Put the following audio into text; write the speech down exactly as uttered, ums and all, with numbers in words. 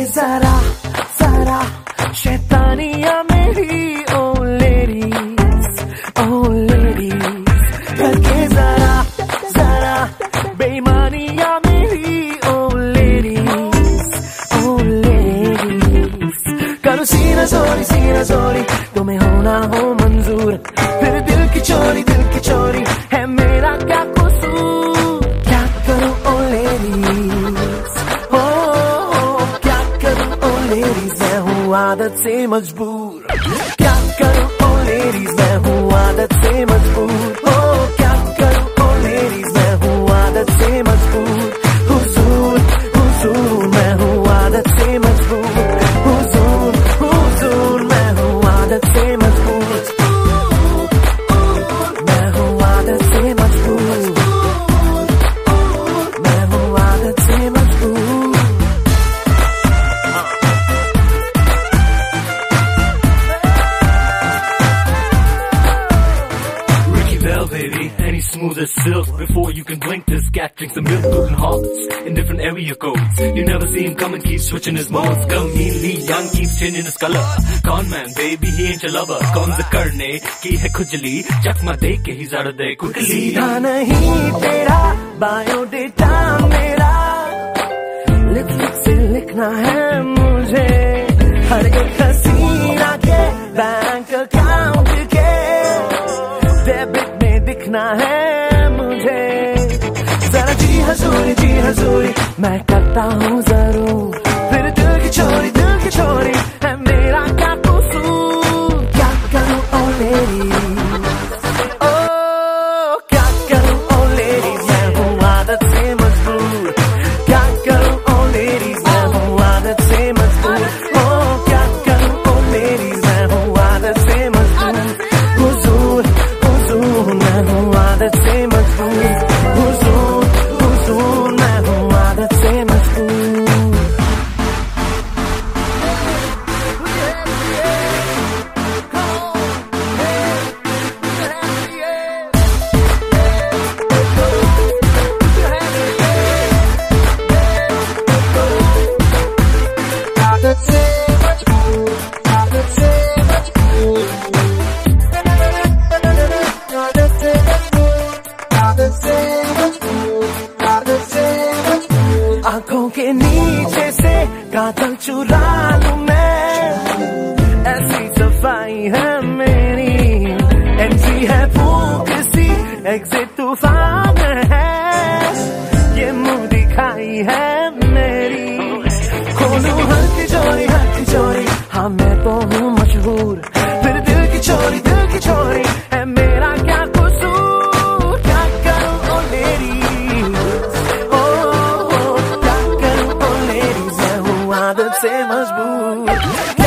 जरा जरा शैतानिया मेरी ओ लेडीज ओ लेडीज करके जरा जरा बेईमानिया मेरी ओ लेडीज ओ लेडीज करो सीना जोरी सीना जोरी तुम्हें होना हो मंजूर फिर दिल की चोरी दिल की चोरी है मेरा क्या कसूर क्या करूं ओ लेडीज ओ क्या करूं ओ लेडीज मैं हूँ आदत से मजबूर क्या करूं ओ लेडीज मैं हूँ आदत से मजबूर ओ क्या करूं ओ लेडीज मैं हूँ आदत से मजबूर हुजूर हुजूर मैं हूँ आदत से मजबूर हुजूर हुजूर मैं हूँ आदत से मजबूर मैं हूँ आदत से मजबूर मैं हूँ आदत से मजबूर Baby, and he's smooth as silk. Before you can blink, this cat drinks a milk, looting hearts in different area codes. You never see him come and keep switching his modes. Gamili young keeps changing his color. Con man, baby, he ain't your lover. Cons the karne ki hai khujli. Chakma de ke he's out of there quickly. सीधा नहीं तेरा biodata मेरा lipstick से लिखना है मुझे हर एक हसीना के बैंक अकाउंट के डेबिट दिखना है मुझे जरा जी हजूरी जी हजूरी मैं करता हूँ जरूर फिर दिल की चोरी दिल की चोरी है मेरा क्या कसूर क्या करूँ ओ लेडीज ओ क्या करूँ ओ लेडीज मैं हूँ आदत से मजबूर क्या करूँ ओ लेडीज मैं हूँ आदत से मजबूर ओ क्या करूँ ओ लेडीज मैं हूँ आदत से मजबूर हुजूर हुजूर मैं हूँ आदत से मजबूर हुजूर हुजूर मैं हूँ आदत से मजबूर आदत से मजबूर आदत से मजबूर आदत से मजबूर आदत से मजबूर आदत से मजबूर आंखों के नीचे से काजल चुरा लूं मैं ऐसी सफाई है मेरी एंट्री है फूक सी एग्जिट तूफान है ये मुंह दिखाई है मेरी खोलूं हर तिजोरी हर तिजोरी हाँ मैं तो हूँ मशहूर फिर दिल की चोरी दिल की चोरी है मेरा क्या कसूर क्या करूँ ओ लेडीज ओ क्या करूँ ओ लेडीज मैं हूँ आदत से मजबूर